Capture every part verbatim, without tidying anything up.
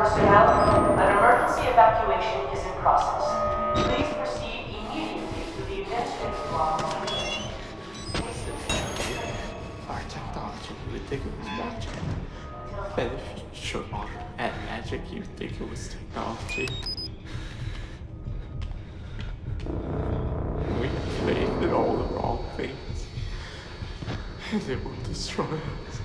personnel, an emergency evacuation is in process. Please proceed immediately to the administrative block. Our technology, you would think it was magic. But if you showed honor and magic, you would think it was technology. We have faith in all the wrong things, and it will destroy us.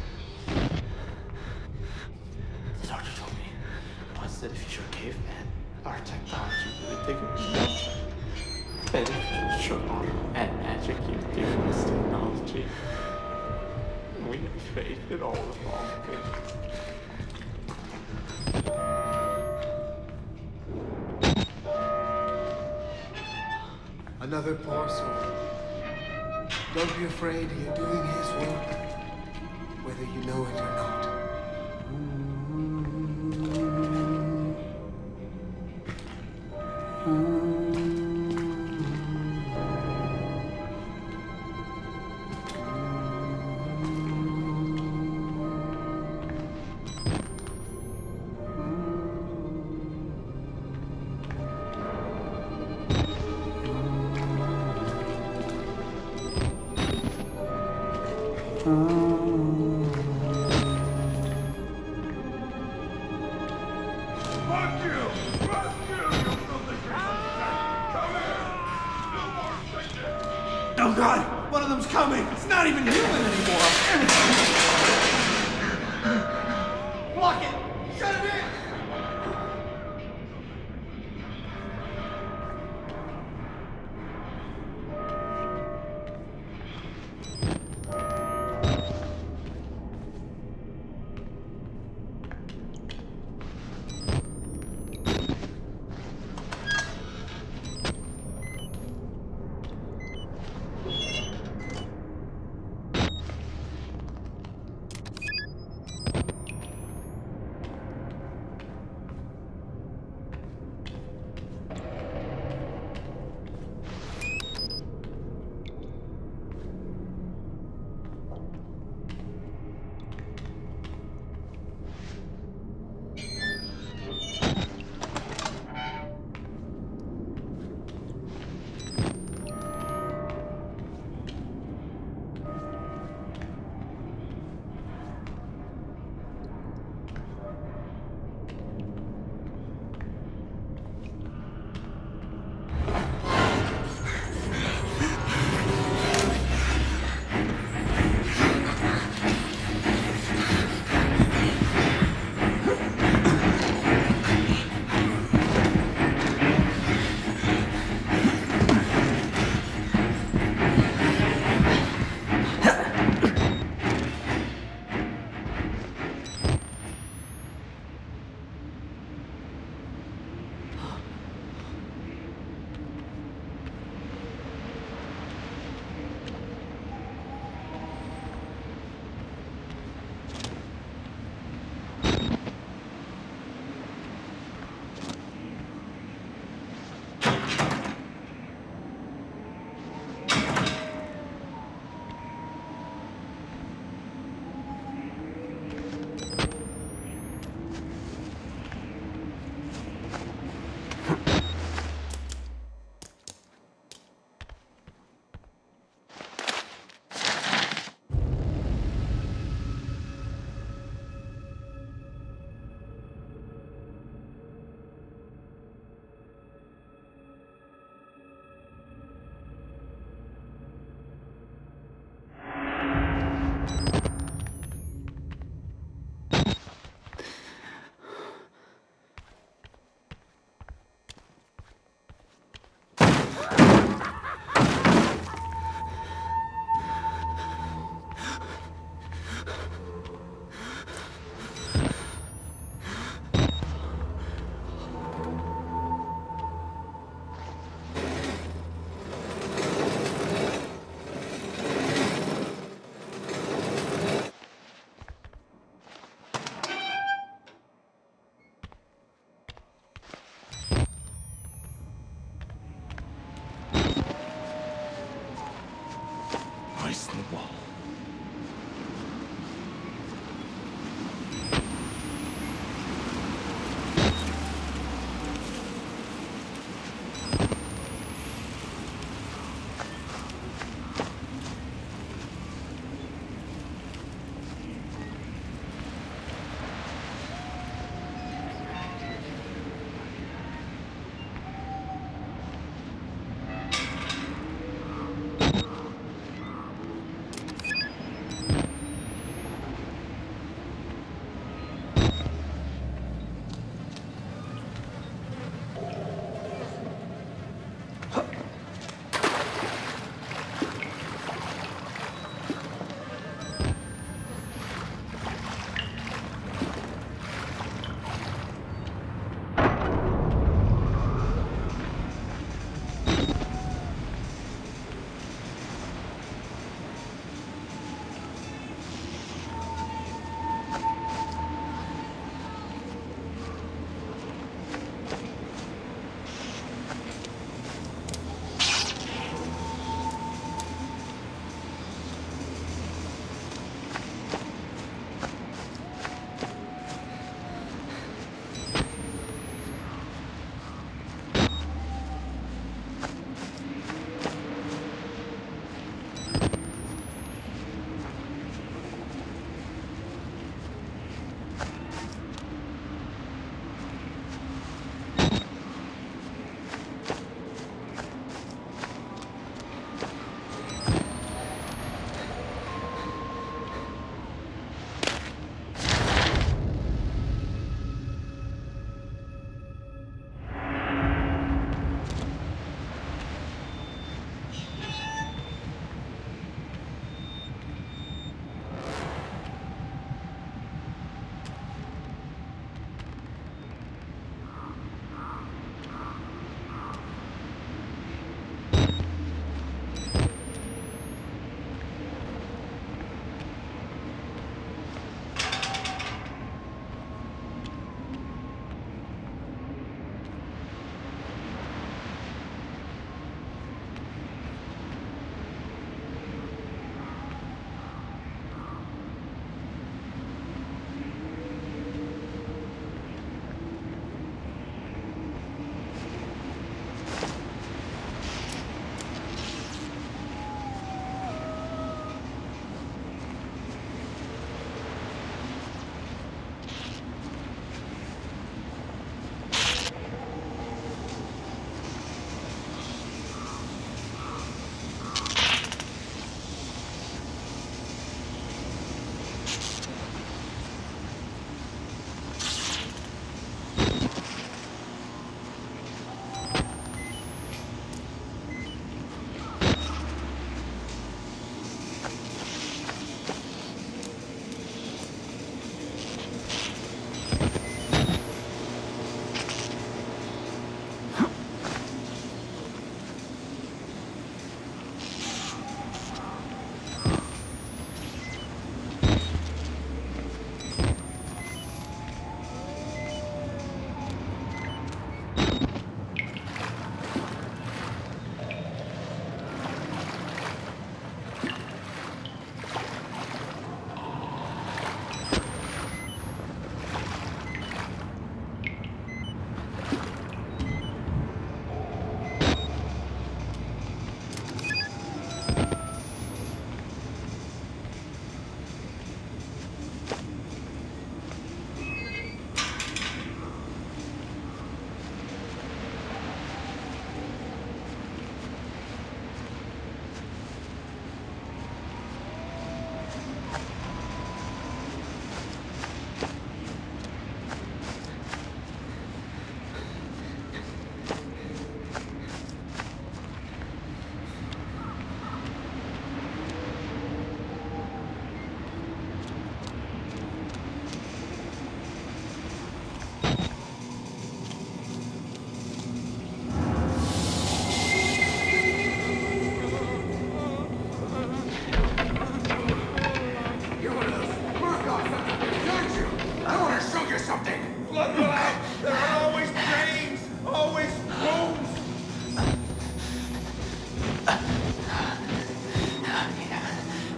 The doctor told me once that if you showed caveman our technology, you would think it was magic. But if you showed honor and magic, you would think it was technology. We have faith in all the wrong things. Another poor soul. Don't be afraid, you're doing his work, whether you know it or not. Oh God! One of them's coming! It's not even human anymore! Block it! Shut it in!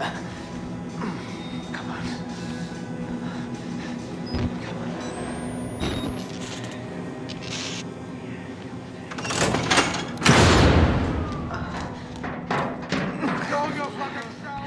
Come on. Come on. Go your fucking self!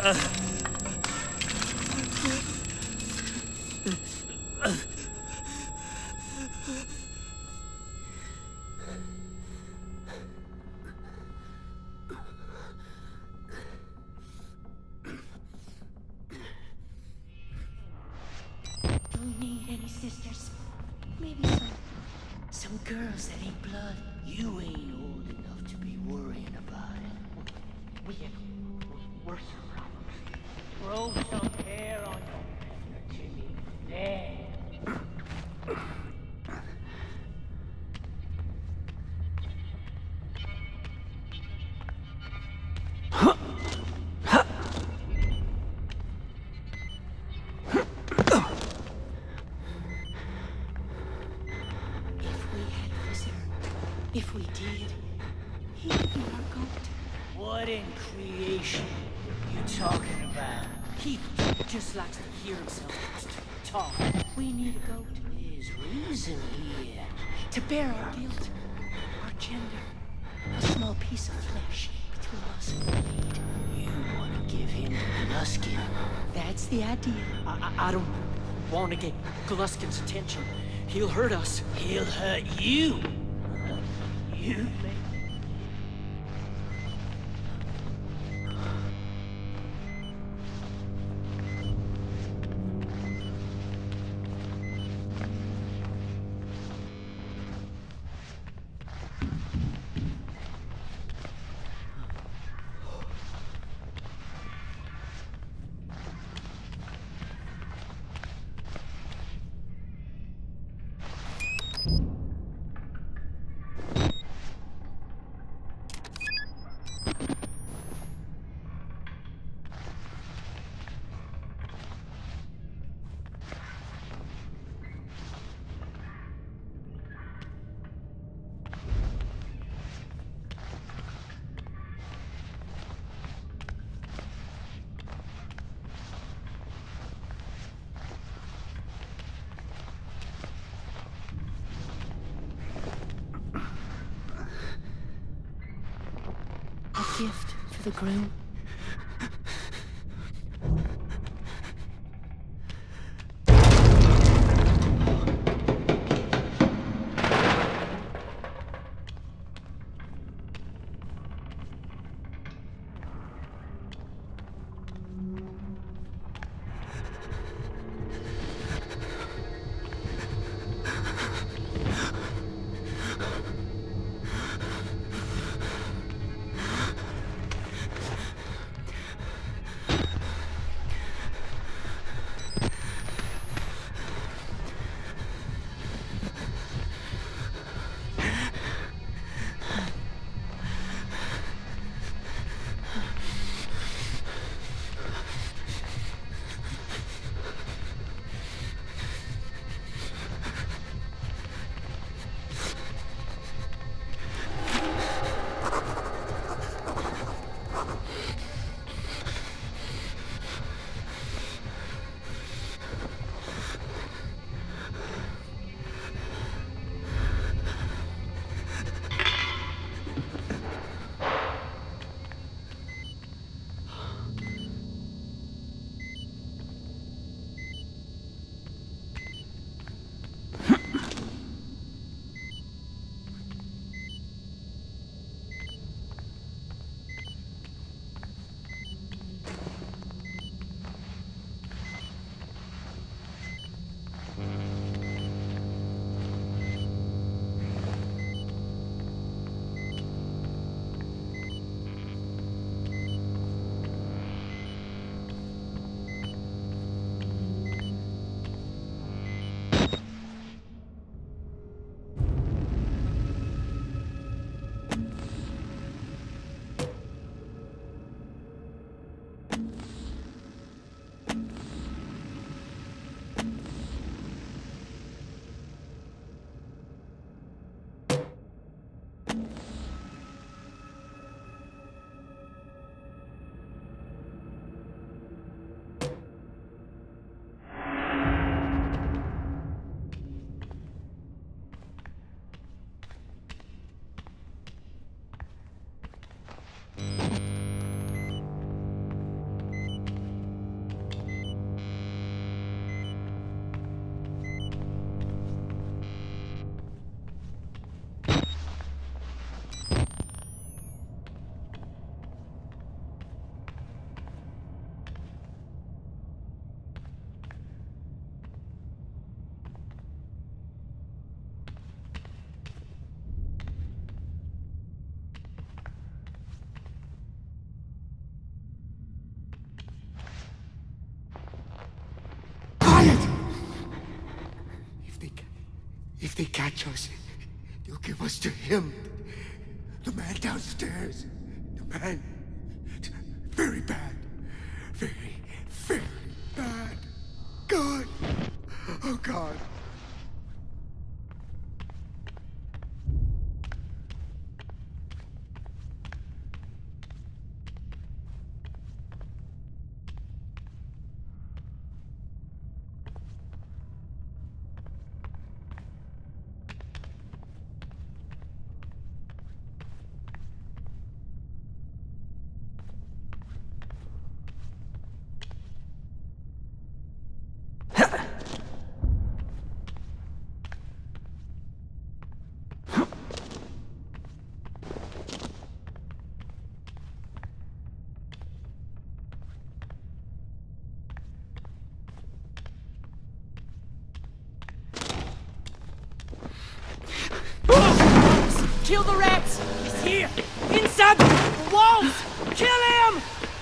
Don't need any sisters. Maybe some... some girls that ain't blood. You ain't old enough to be worrying about it. We have worse problems. Grow some hair on your finger, Jimmy. There. If we did, he would be our goat. What in creation you talking about? He just likes to hear himself talk. We need a goat. There's reason here. To bear our guilt, our gender, a small piece of flesh between us and the lead. You want to give him to Gluskin? That's the idea. I, I, I don't want to get Gluskin's attention. He'll hurt us. He'll hurt you. You may. A gift for the groom. If they catch us, they'll give us to him. The man downstairs. The man. Very bad. Very, very bad. God. Oh, God. Kill the rats! He's here! Inside the walls! Kill him!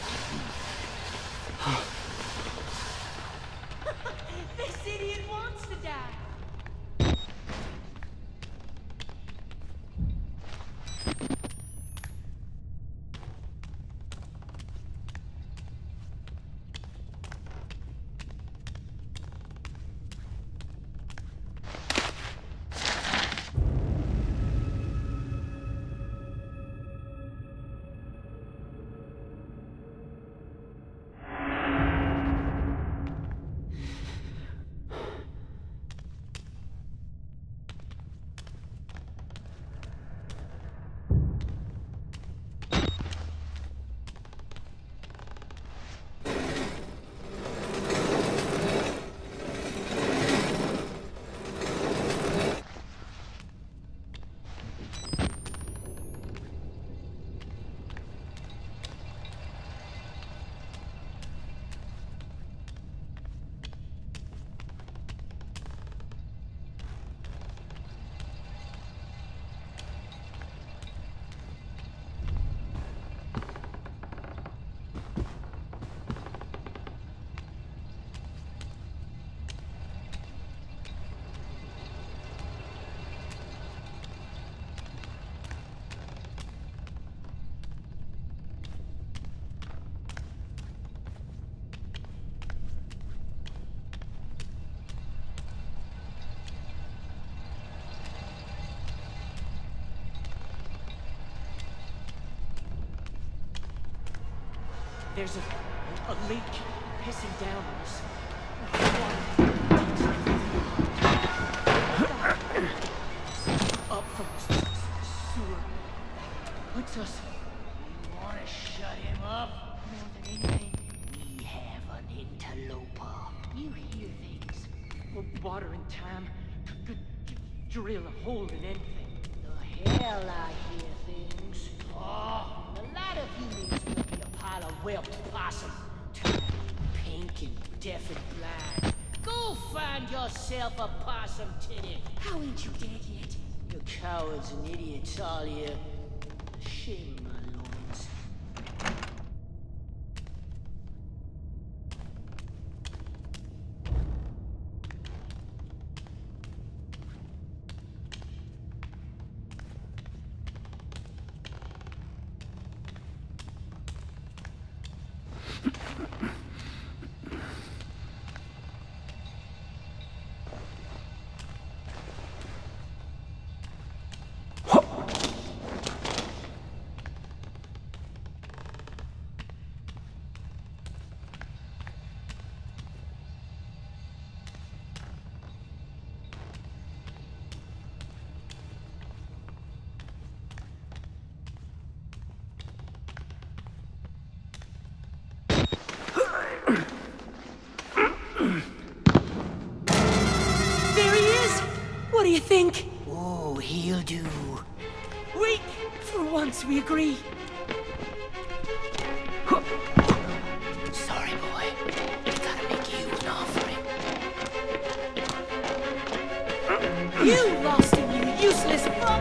This idiot wants to die. There's a, a leak pissing down on us. Up from the sewer. Puts us. You want to shut him up? More than anything. We have an interloper. You hear things. Well, water and time could drill a hole in anything. The hell I hear things. Oh, the lot of humans will be a pile of whelped possum. Pink and deaf and blind. Go find yourself a possum titty. How ain't you dead yet? You cowards and idiots all here. Shame my loins. What do you think? Oh, he'll do. Weak! For once, we agree. Sorry, boy. I gotta make you an offering. You lost him, you useless fuck!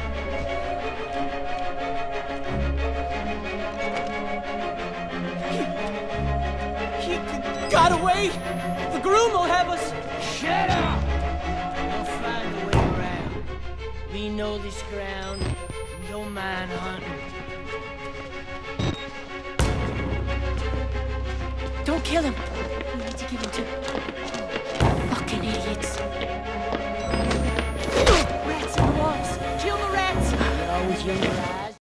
He, he got away! The groom will have us! Shut up! We'll find a way around. We know this ground. No man hunting. Don't kill him. We need to give him to...